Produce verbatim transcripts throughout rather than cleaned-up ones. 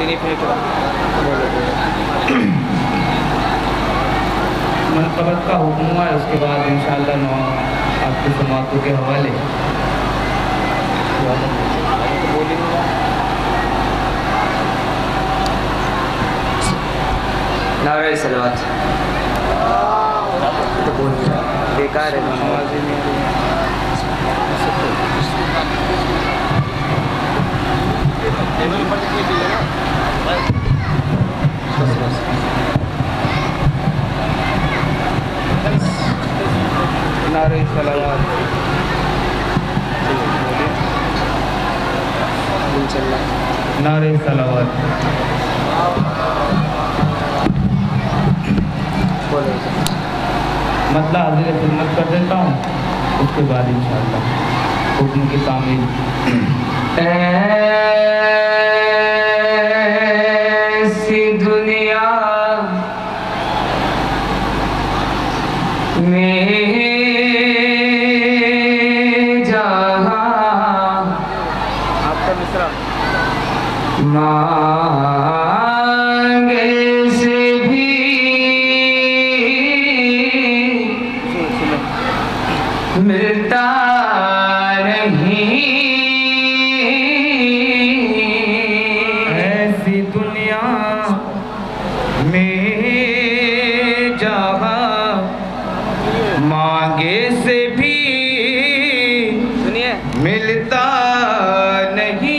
نہیں پھینک رہا. منقبت کا حکم ہوا ہے، اس کے بعد انشاءاللہ نو آپ کی سماعتوں کے حوالے. نعرہ صلوات. بیکار ہے نمازی میں. نعرہ صلوات. نعرہ صلوات. مطلب حاضر خدمت کر دیتا ہوں، اس کے بعد انشاءاللہ حکم کی تعمیل. ایسی دنیا میں جہاں آپ کا مصرع مانگے سے بھی ملتا نہیں. ایسی دنیا میں جہاں مانگے سے بھی سنیے ملتا نہیں.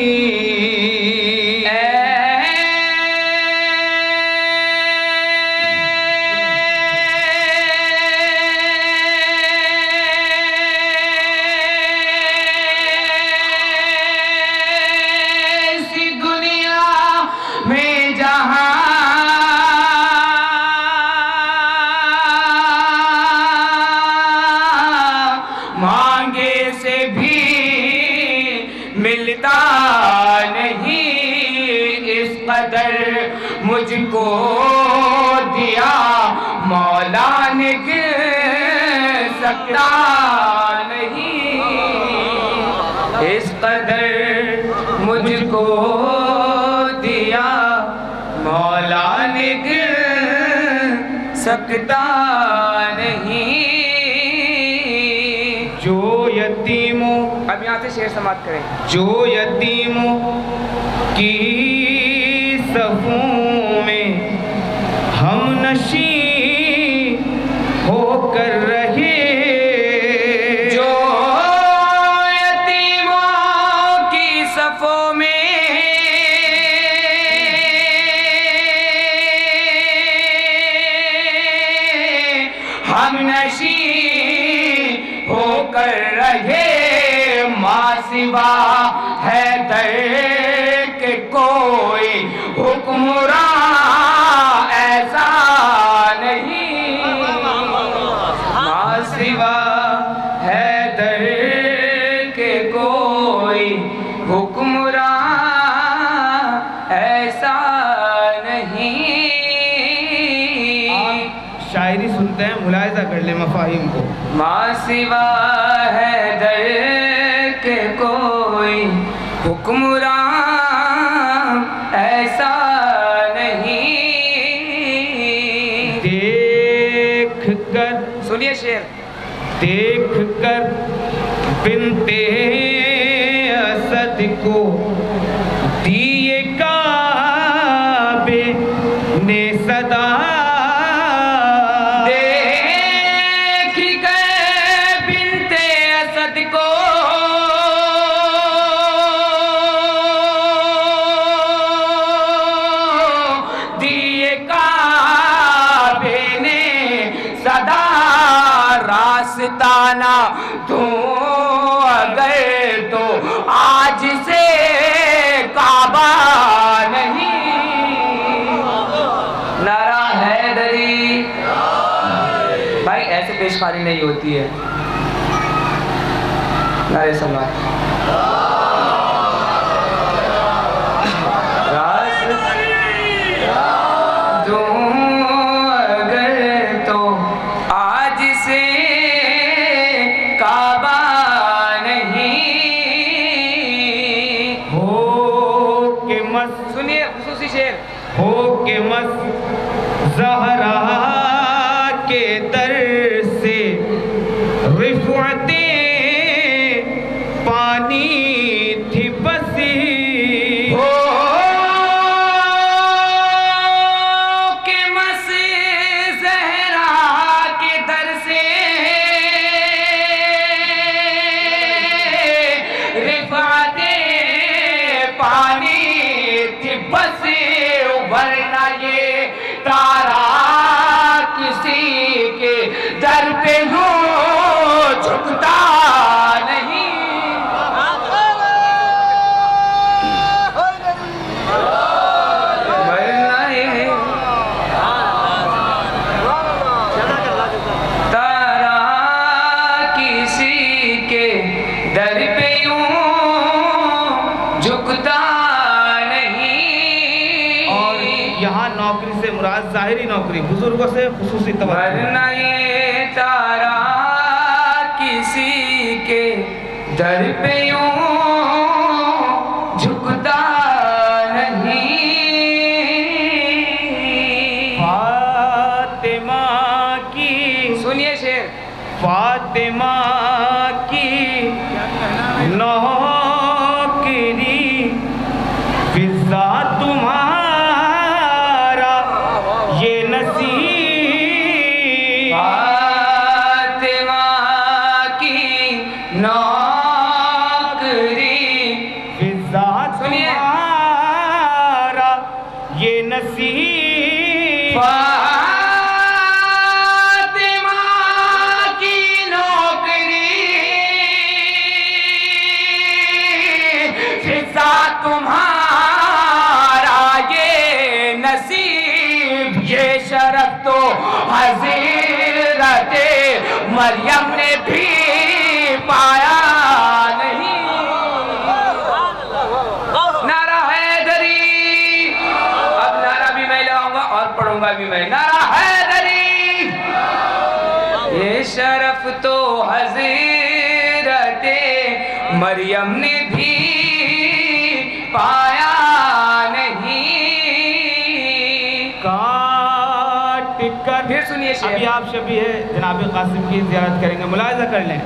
مانگے سے بھی ملتا نہیں. اس قدر مجھ کو دیا مولا نے گر سکتا نہیں. اس قدر مجھ کو دیا مولا نے گر سکتا نہیں. جو یتیموں اب یہاں سے شعر سماعت کریں. جو یتیموں کی صفوں میں ہم نشیں ہو کر رہے. جو یتیموں کی صفوں میں ہم نشیں ہو کر رہے. ماں سوا حیدر کے کوئی حکمراں ایسا نہیں. ماں سوا حیدر کے کوئی حکمراں ایسا نہیں. شاعری سنتے ہیں، ملاحظہ کر لیں مفاہیم کو. ماں سوا حیدر کے کوئی حکمران ایسا نہیں. دیکھ کر سنیے شعر. دیکھ کر بنت اسد کو دیے کعبے نے صدا. راستانہ تو اگر تو آج سے کعبہ نہیں. نعرہ حیدری. بھائی ایسے پیشکاری نہیں ہوتی ہے. نعرہ صلوات. سنیے خصوصی شعر ہو کے مس زہرا کے در سے رفعتیں پانی تھی بسی ہو کے مس زہرا کے در سے رفعتیں پانی تھی بسی ورنہ یہ تارا کسی کے در پہ یوں جھکتا نہیں ورنہ یہ تارا کسی کے در پہ یوں جھکتا یہاں نوکری سے مراد ظاہری نوکری، بزرگوں سے خصوصی توجہ۔ ورنہ یہ تارا کسی کے در پہ یوں جھکتا نہیں۔ فاطمہ کی سنیے شعر فاطمہ کی نوکری فضا تمہارا فاطمہ کی نوکری فضا تمہارا یہ نصیب فاطمہ کی نوکری فضا تمہارا یہ نصیب یہ شرف تو حضرت مریم نے بھی پایا نہیں۔ نعرہ حیدری، اب نعرہ بھی میں لاؤں گا اور پڑھوں گا بھی میں۔ نعرہ حیدری، یہ شرف تو حضرت مریم نے بھی پایا نہیں۔ پھر سنیے شعر۔ ابھی آپ شبیہ جناب قاسم کی زیارت کریں گے، ملاحظہ کر لیں۔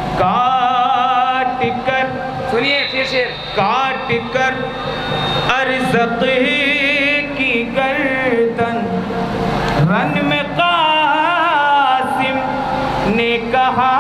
کاٹ کر سنیے پھر شعر۔ کاٹ کر ارزق کی گردن رن میں قاسم نے کہا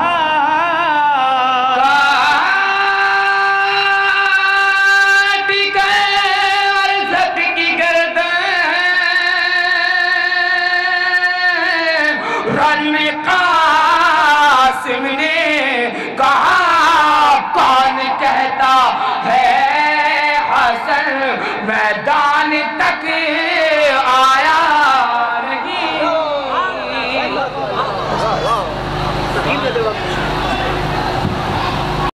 قاسم نے کہا کون کہتا ہے حسن میدان تک